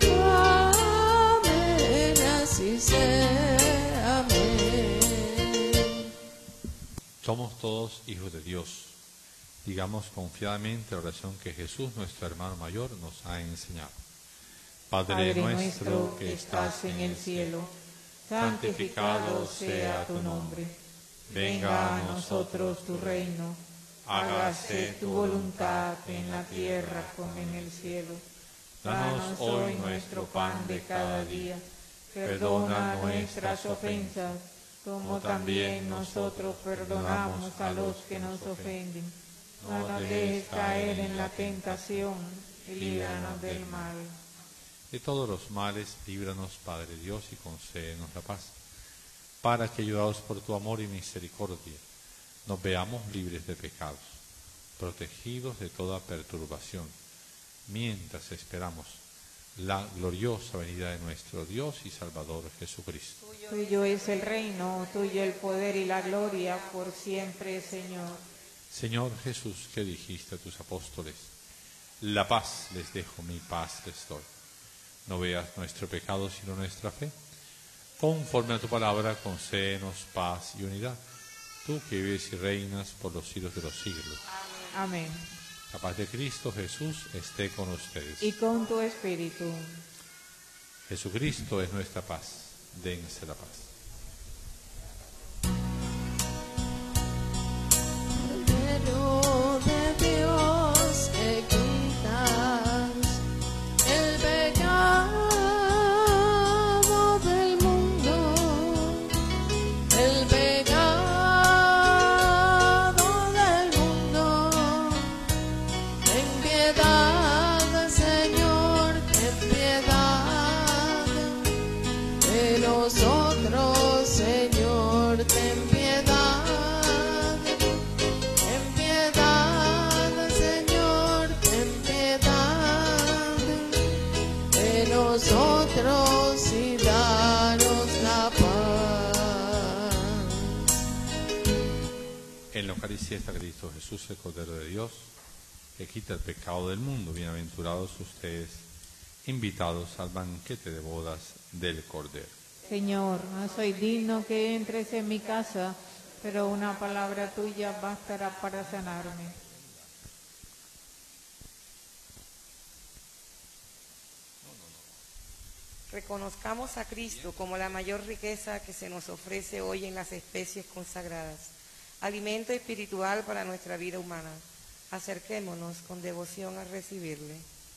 Amén, así sea, amén. Somos todos hijos de Dios. Digamos confiadamente la oración que Jesús, nuestro hermano mayor, nos ha enseñado. Padre, Padre nuestro que estás en el cielo, santificado sea tu nombre. Venga a nosotros tu reino. Hágase tu voluntad en la tierra como en el cielo. Danos hoy nuestro pan de cada día. Perdona nuestras ofensas, como también nosotros perdonamos a los que nos ofenden. No nos dejes caer en la tentación y líbranos del mal. De todos los males, líbranos, Padre Dios, y concédenos la paz, para que, ayudados por tu amor y misericordia, nos veamos libres de pecados, protegidos de toda perturbación, mientras esperamos la gloriosa venida de nuestro Dios y Salvador Jesucristo. Tuyo es el reino, tuyo el poder y la gloria por siempre, Señor. Señor Jesús, que dijiste a tus apóstoles, la paz les dejo, mi paz les doy. No veas nuestro pecado, sino nuestra fe. Conforme a tu palabra, concédenos paz y unidad. Tú que vives y reinas por los siglos de los siglos. Amén. La paz de Cristo Jesús esté con ustedes. Y con tu espíritu. Jesucristo es nuestra paz. Dense la paz. Cordero de Dios, que quitas el pecado del mundo, el pecado del mundo. Ten piedad, Señor, ten piedad de nosotros, Señor, ten piedad. Ten piedad, Señor, ten piedad de nosotros y danos la paz. En la Eucaristía está Cristo Jesús, el Cordero de Dios, que quita el pecado del mundo. Bienaventurados ustedes, invitados al banquete de bodas del Cordero. Señor, no soy digno que entres en mi casa, pero una palabra tuya bastará para sanarme. Reconozcamos a Cristo como la mayor riqueza que se nos ofrece hoy en las especies consagradas, alimento espiritual para nuestra vida humana. Acerquémonos con devoción a recibirle.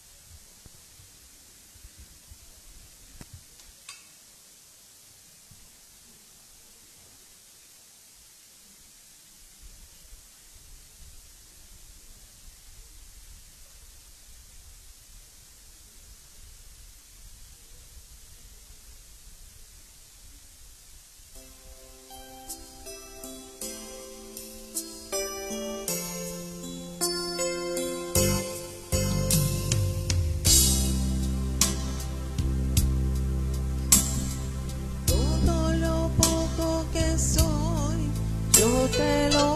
Todo lo poco que soy, yo te lo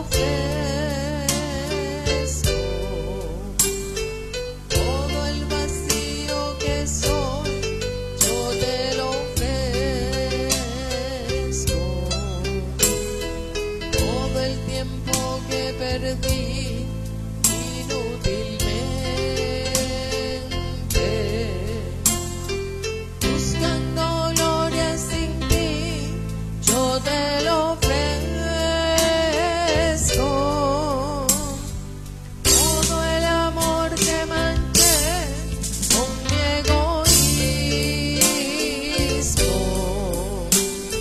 ofrezco. Todo el vacío que soy, yo te lo ofrezco. Todo el tiempo que perdí inútilmente, buscando gloria sin ti, yo te lo ofrezco. Todo el amor que manché con mi egoísmo,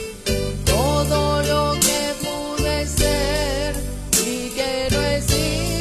todo lo que pude ser y que no existe,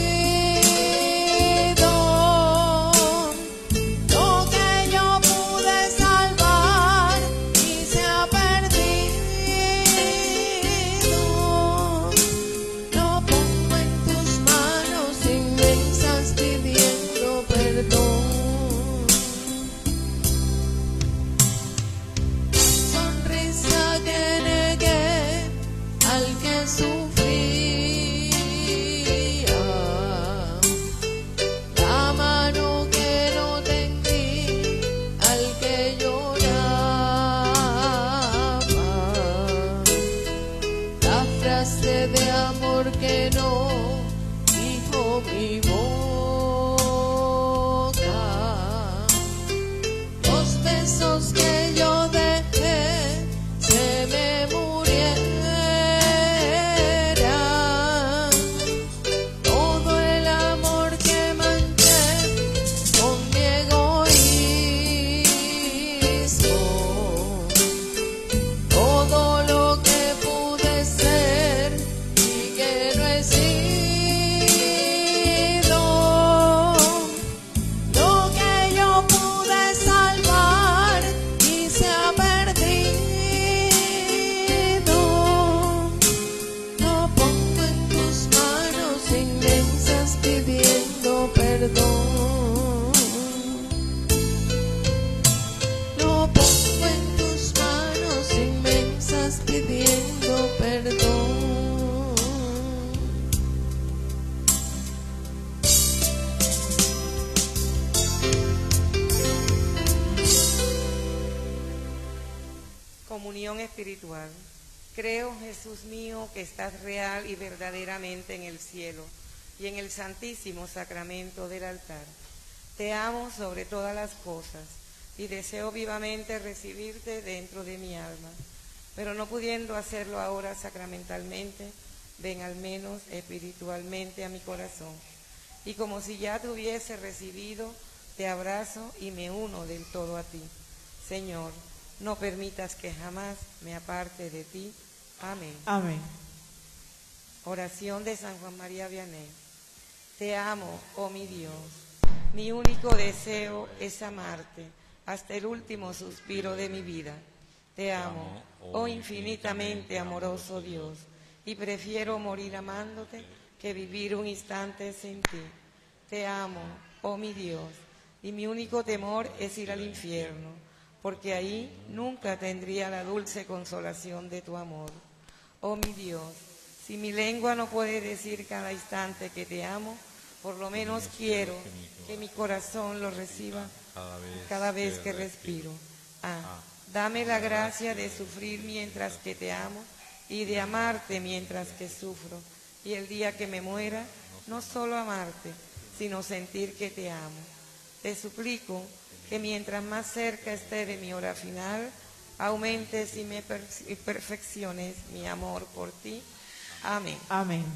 de amor que no dijo mi boca. Los besos que yo dejé se me murieran. Todo el amor que manché con mi egoísmo. Todo lo que pude ser y que no he sido. Lo que yo pude salvar y se ha perdido. Lo pongo en tus manos inmensas pidiendo perdón. Lo pongo en tus manos inmensas pidiendo perdón. Comunión espiritual. Creo, Jesús mío, que estás real y verdaderamente en el cielo y en el santísimo sacramento del altar. Te amo sobre todas las cosas y deseo vivamente recibirte dentro de mi alma, pero no pudiendo hacerlo ahora sacramentalmente, ven al menos espiritualmente a mi corazón. Y como si ya te hubiese recibido, te abrazo y me uno del todo a ti. Señor, no permitas que jamás me aparte de ti. Amén. Amén. Oración de San Juan María Vianney. Te amo, oh mi Dios. Mi único deseo es amarte hasta el último suspiro de mi vida. Te amo, oh infinitamente amoroso Dios, y prefiero morir amándote que vivir un instante sin ti. Te amo, oh mi Dios, y mi único temor es ir al infierno, porque ahí nunca tendría la dulce consolación de tu amor. Oh mi Dios, si mi lengua no puede decir cada instante que te amo, por lo menos quiero que mi corazón lo reciba cada vez que respiro. Ah, dame la gracia de sufrir mientras que te amo y de amarte mientras que sufro. Y el día que me muera, no solo amarte, sino sentir que te amo. Te suplico que mientras más cerca esté de mi hora final, aumentes y me per- y perfecciones mi amor por ti. Amén. Amén.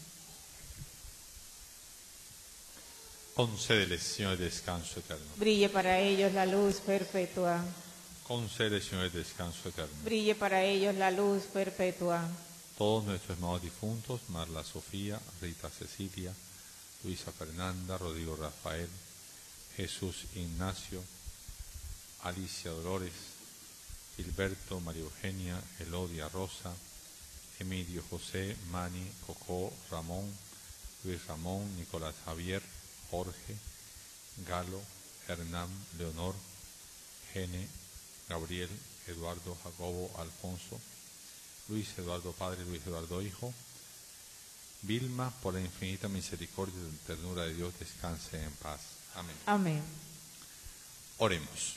Concédele, Señor, descanso eterno. Brille para ellos la luz perpetua. Concédele, Señor, descanso eterno. Brille para ellos la luz perpetua. Todos nuestros hermanos difuntos, Marla Sofía, Rita Cecilia, Luisa Fernanda, Rodrigo Rafael, Jesús Ignacio, Alicia Dolores, Gilberto, María Eugenia, Elodia Rosa, Emilio José, Mani, Cocó, Ramón, Luis Ramón, Nicolás Javier, Jorge, Galo, Hernán, Leonor, Gene, Gabriel, Eduardo, Jacobo, Alfonso, Luis Eduardo Padre, Luis Eduardo Hijo, Vilma, por la infinita misericordia y ternura de Dios, descanse en paz. Amén. Amén. Oremos.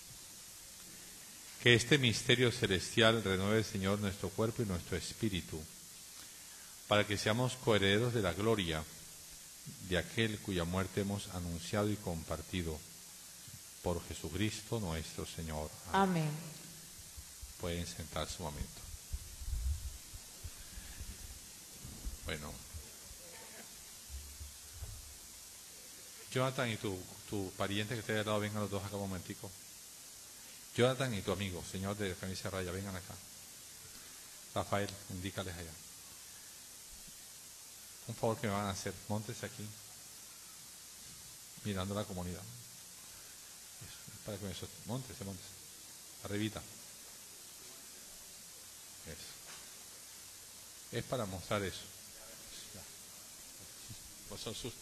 Que este misterio celestial renueve, Señor, nuestro cuerpo y nuestro espíritu, para que seamos coherederos de la gloria de aquel cuya muerte hemos anunciado y compartido. Por Jesucristo nuestro Señor. Amén. Amén. Pueden sentarse un momento. Bueno. Jonathan y tu, tu pariente que esté al lado, vengan los dos acá un momentico. Jonathan y tu amigo, señor de camisa raya, vengan acá. Rafael, indícales allá. Un favor que me van a hacer, móntense aquí, mirando la comunidad. Eso, para que me sostengan. Móntense, móntense. Arribita. Eso. Es para mostrar eso. Pues son sustos.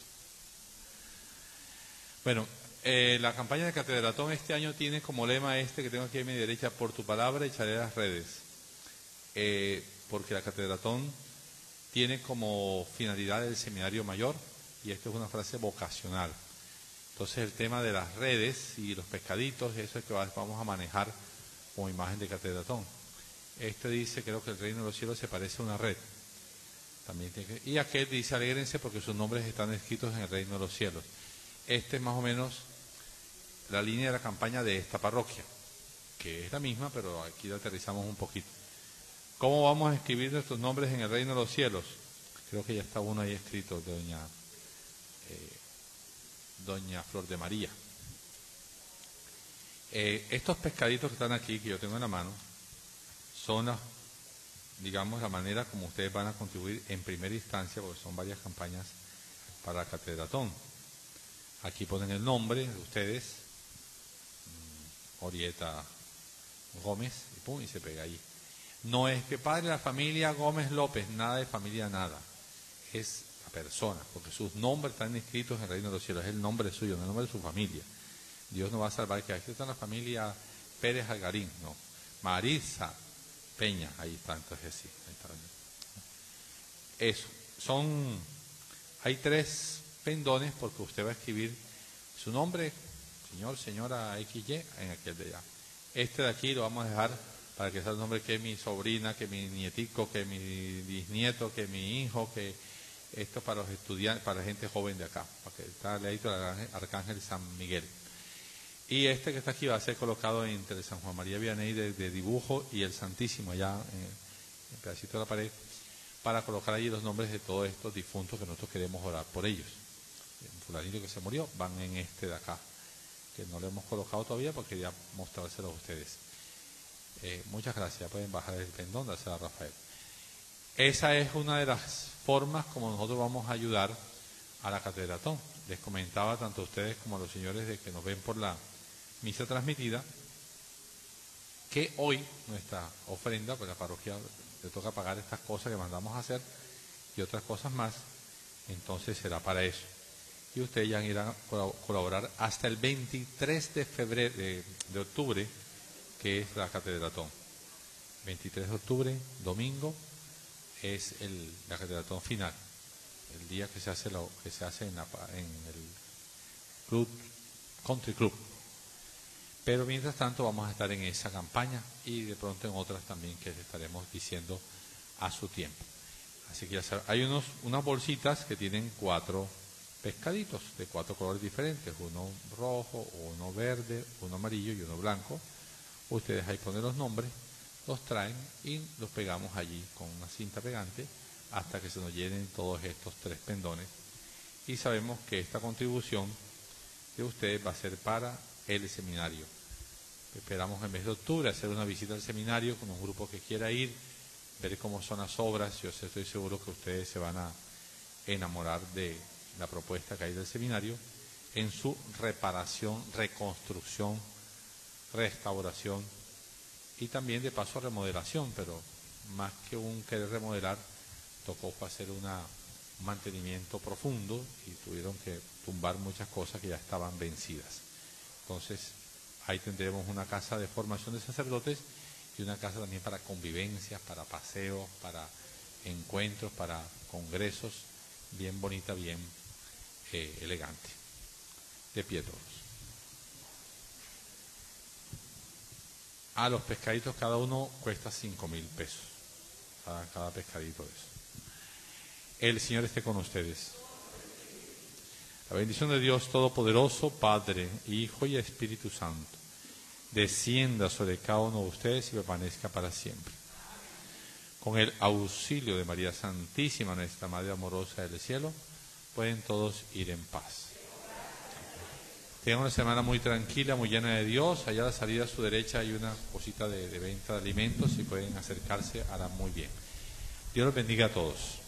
Bueno, eh, la campaña de Catedratón este año tiene como lema este que tengo aquí a mi derecha: por tu palabra echaré las redes. Eh, porque la Catedratón tiene como finalidad el seminario mayor, y esto es una frase vocacional. Entonces el tema de las redes y los pescaditos, eso es que vamos a manejar como imagen de Catedratón. Este dice, creo que el reino de los cielos se parece a una red. también tiene que, y aquel dice, alégrense porque sus nombres están escritos en el reino de los cielos. Este es más o menos la línea de la campaña de esta parroquia, que es la misma, pero aquí la aterrizamos un poquito. ¿Cómo vamos a escribir nuestros nombres en el reino de los cielos? Creo que ya está uno ahí escrito, de doña, eh, doña Flor de María. Eh, estos pescaditos que están aquí, que yo tengo en la mano, son las, digamos, la manera como ustedes van a contribuir en primera instancia, porque son varias campañas para la Catedratón. Aquí ponen el nombre de ustedes, Orieta Gómez, y pum, y se pega ahí. No es que padre de la familia Gómez López, nada de familia, nada. Es la persona, porque sus nombres están escritos en el reino de los cielos, es el nombre suyo, no el nombre de su familia. Dios no va a salvar que aquí está la familia Pérez Algarín, no. Marisa Peña, ahí está, entonces sí, ahí está. Eso, son, hay tres pendones porque usted va a escribir su nombre, señor, señora X Y, en aquel de allá. Este de aquí lo vamos a dejar para que sea el nombre que es mi sobrina, que mi nietico, que mi bisnieto, que mi hijo, que esto para los estudiantes, para la gente joven de acá, para que está leído el Arcángel, Arcángel San Miguel. Y este que está aquí va a ser colocado entre San Juan María Vianney de, de dibujo y el Santísimo allá en el pedacito de la pared, para colocar allí los nombres de todos estos difuntos que nosotros queremos orar por ellos. Un fulanito que se murió, van en este de acá, que no lo hemos colocado todavía porque quería mostrárselos a ustedes. Eh, muchas gracias, pueden bajar el pendón, dárselo a Rafael. Esa es una de las formas como nosotros vamos a ayudar a la Catedratón. Les comentaba tanto a ustedes como a los señores de que nos ven por la misa transmitida, que hoy nuestra ofrenda, pues la parroquia le toca pagar estas cosas que mandamos a hacer y otras cosas más, entonces será para eso. Y ustedes ya irán a colaborar hasta el veintitrés de febrero, de, de octubre, que es la Catedratón. veintitrés de octubre, domingo, es el, la Catedratón final, el día que se hace, lo, que se hace en, la, en el club, Country Club. Pero mientras tanto vamos a estar en esa campaña y de pronto en otras también que les estaremos diciendo a su tiempo. Así que ya saben, hay unos, unas bolsitas que tienen cuatro pescaditos de cuatro colores diferentes, uno rojo, uno verde, uno amarillo y uno blanco. Ustedes ahí ponen los nombres, los traen y los pegamos allí con una cinta pegante hasta que se nos llenen todos estos tres pendones. Y sabemos que esta contribución de ustedes va a ser para el seminario. Esperamos en el mes de octubre hacer una visita al seminario con un grupo que quiera ir, ver cómo son las obras. Yo estoy seguro que ustedes se van a enamorar de la propuesta que hay del seminario en su reparación, reconstrucción, restauración y también de paso remodelación, pero más que un querer remodelar, tocó hacer una, un mantenimiento profundo y tuvieron que tumbar muchas cosas que ya estaban vencidas. Entonces, ahí tendremos una casa de formación de sacerdotes y una casa también para convivencias, para paseos, para encuentros, para congresos, bien bonita, bien eh, elegante. De pie todos. A los pescaditos cada uno cuesta cinco mil pesos, cada, cada pescadito de eso. El Señor esté con ustedes. La bendición de Dios Todopoderoso, Padre, Hijo y Espíritu Santo, descienda sobre cada uno de ustedes y permanezca para siempre. Con el auxilio de María Santísima, nuestra Madre amorosa del cielo, pueden todos ir en paz. Tengan una semana muy tranquila, muy llena de Dios. Allá a la salida a su derecha hay una cosita de, de venta de alimentos y pueden acercarse, hará muy bien. Dios los bendiga a todos.